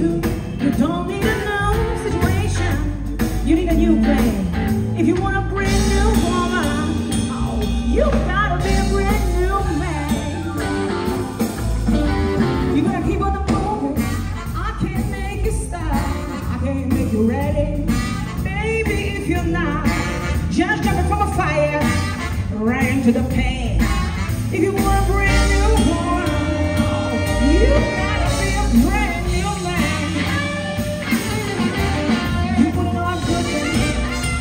to. You don't need a new situation. You need a new plan. If you want a brand new woman, oh, you gotta be a brand new man. You gotta keep on the moving. I can't make you stop. I can't make you ready. Baby, if you're not, just jumping from a fire right into the pan. If you want a brand new woman, you gotta be a brand new man. You wanna know I'm good thing?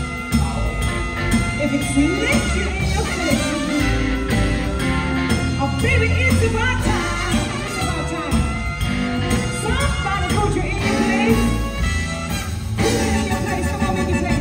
If it's naked in your face, oh baby, it's about time. It's about time. Somebody put you in your place. Put you in your place. Come on, make it play.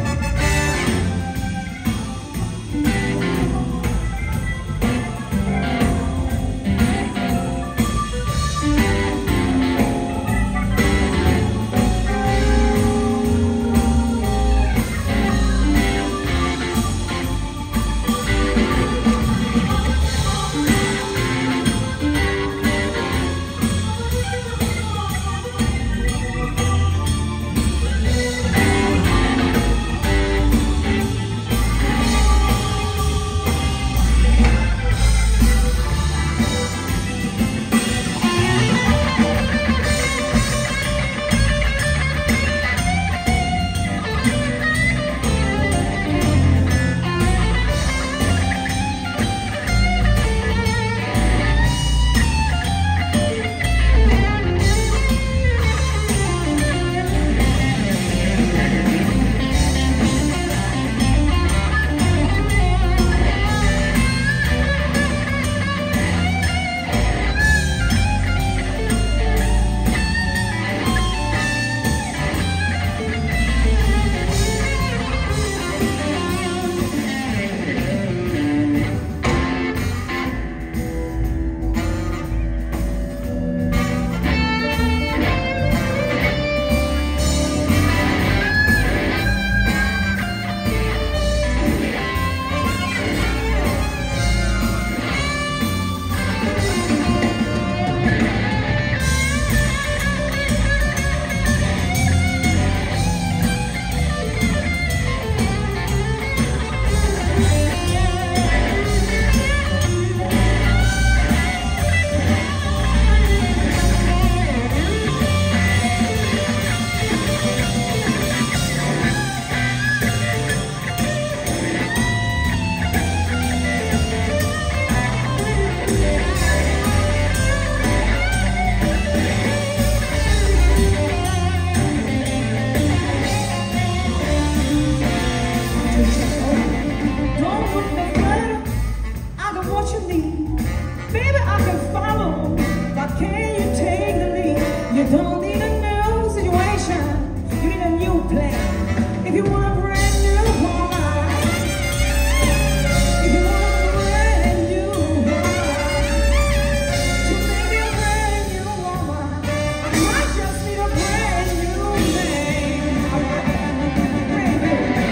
Don't need a new situation. You need a new plan. If you want a brand new woman, if you want a brand new woman, to make me a brand new woman, I might just need a brand new man. Brand new.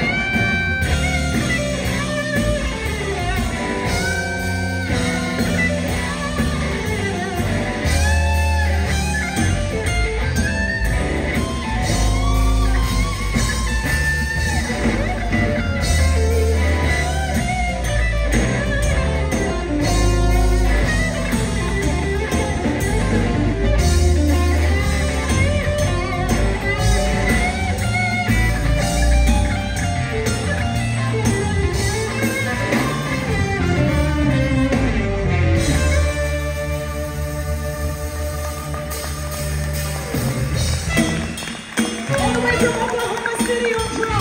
All the way to Oklahoma City on